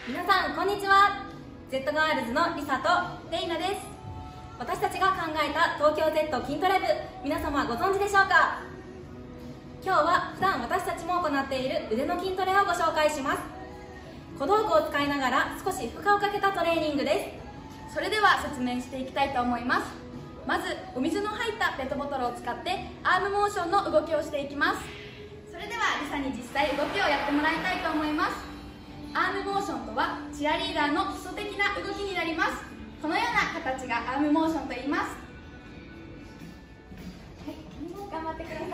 皆さんこんにちは。 Z ガールズのリサとレイナです。私たちが考えた東京 Z 筋トレ部、皆様ご存知でしょうか。今日は普段私たちも行っている腕の筋トレをご紹介します。小道具を使いながら少し負荷をかけたトレーニングです。 それでは説明していきたいと思います。まずお水の入ったペットボトルを使ってアームモーションの動きをしていきます。それではリサに実際動きをやってもらいたいと思います。アームモーションとはチアリーダーの基礎的な動きになります。このような形がアームモーションと言います。はい、頑張ってください。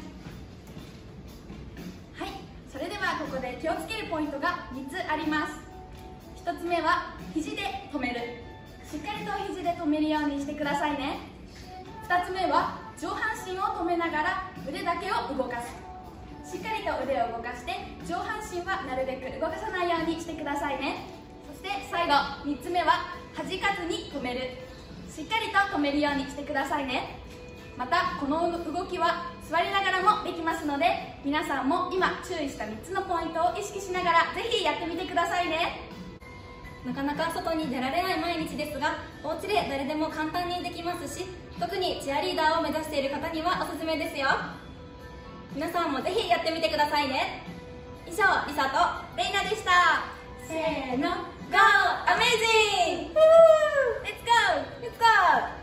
はい、それではここで気をつけるポイントが3つあります。1つ目は肘で止める。しっかりと肘で止めるようにしてくださいね。2つ目は上半身を止めながら腕だけを動かす。しっかりと腕を動かして上半身はなるべく動かさないようにしてくださいね。そして最後3つ目は弾かずに止める。しっかりと止めるようにしてくださいね。またこの動きは座りながらもできますので、皆さんも今注意した3つのポイントを意識しながらぜひやってみてくださいね。 なかなか外に出られない毎日ですが、お家で誰でも簡単にできますし、特にチアリーダーを目指している方にはおすすめですよ。皆さんもぜひやってみてくださいね。以上、リサとレイナでした。せーの、GO! Amazing! Let's go! Let's go!